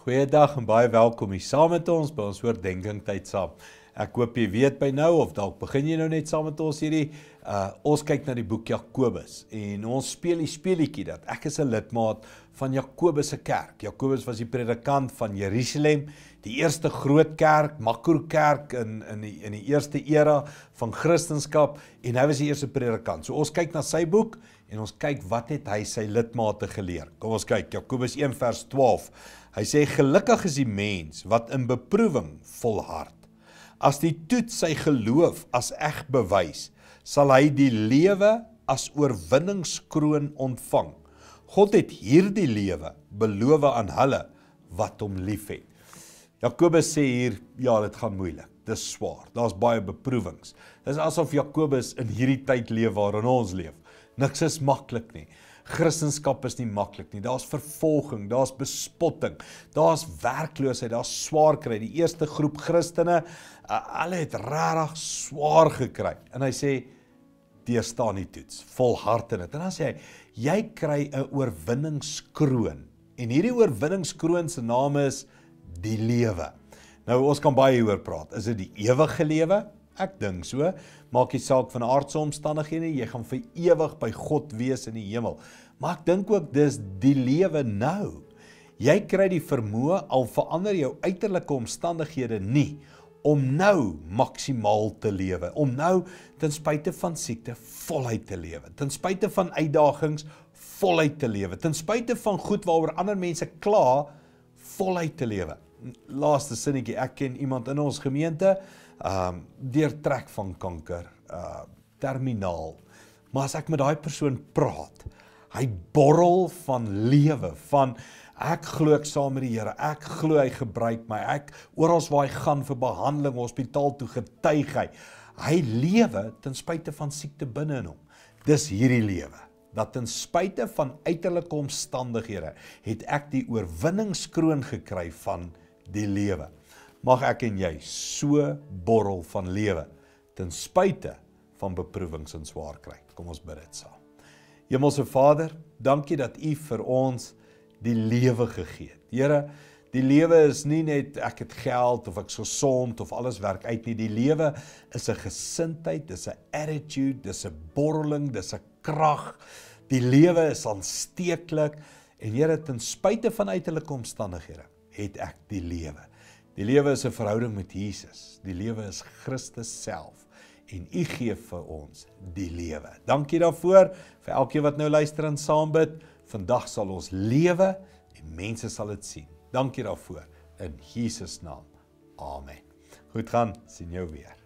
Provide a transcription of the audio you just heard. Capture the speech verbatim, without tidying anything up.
Goeiedag en baie welkom hier saam met ons by ons oordeenking tyd saam. Ek hoop jy weet by nou of dalk begin jy nou net saam met ons hierdie. Uh, ons kyk na die boek Jakobus en ons speel die speelietjie dat ek is 'n lidmaat van Jakobus se kerk. Jakobus was die predikant van Jerusalem, die eerste groot kerk, makrokerk in in die in die eerste era van Christendom en hy was die eerste predikant. So ons kyk na sy boek en ons kyk wat het hy sy lidmate geleer. Kom ons kyk Jakobus een vers twaalf. Hy sê gelukkig is die mens wat in beproewing volhard. As die toets sy geloof as eg bewys, sal hy die lewe as oorwinningskroon ontvang. God het hierdie lewe beloof aan hulle wat hom liefhet. Jakobus sê hier, ja, dit gaan moeilik, dis swaar, daar's baie beproewings. Dis asof Jakobus in hierdie tyd leef waarin ons leef. Niks is maklik nie. Christendom is nie maklik nie. Daar's vervolging, daar's bespotting, daar's werkloosheid, daar's swaar kry. Die eerste groep Christene, uh, hulle het regtig swaar gekry. En hy sê, deurstaan die toets, volhard in dit. En dan sê hy, jy kry 'n oorwinningskroon. En hierdie oorwinningskroon se naam is die lewe. Nou, ons kan baie hieroor praat. Is dit die ewige lewe? Ek dink so. Maak nie saak van aardse omstandighede nie, jy gaan vir ewig by God wees in die hemel. Maar ek dink ook dis die lewe nou. Jy kry die vermoë, al verander jou uiterlike omstandighede nie, om nou maksimaal te lewe, om nou ten spyte van siekte voluit te lewe, ten spyte van uitdagings voluit te lewe, ten spyte van goed waaroor ander mense kla, voluit te lewe. Laaste sinnetjie, ek ken iemand in ons gemeente, um, deurtrek van kanker, uh, terminaal, maar as ek met daai persoon praat, hy borrel van lewe, van ek glo ek saam met die Here, ek glo hy gebruik my, ek oral waar hy gaan vir behandeling, hospitaal toe getuig hy, hy lewe ten spyte van siekte binne in hom. Dis hierdie lewe, dat ten spyte van uiterlike omstandighede, het ek die oorwinningskroon gekry van die lewe. Mag ek en jy so borrel van lewe, ten spyte van beproewings en swaar kry. Kom ons bid dit saam. Hemelse Vader, dankie dat U vir ons die lewe gegee het. Here, die lewe is nie net ek het geld of ek is gesond of alles werk uit nie. Die lewe is 'n gesindheid, dis 'n attitude, dis 'n borreling, dis 'n krag. Die lewe is aansteeklik en Here, ten spyte van uiterlike omstandighede, het ek die lewe. Die lewe is 'n verhouding met Jesus. Die lewe is Christus self. En U gee vir ons die lewe. Dankie daarvoor, vir elkeen wat nou luister en saam bid. Vandag sal ons lewe en mense sal dit sien. Dankie daarvoor, in Jesus naam. Amen. Goed gaan, sien jou weer.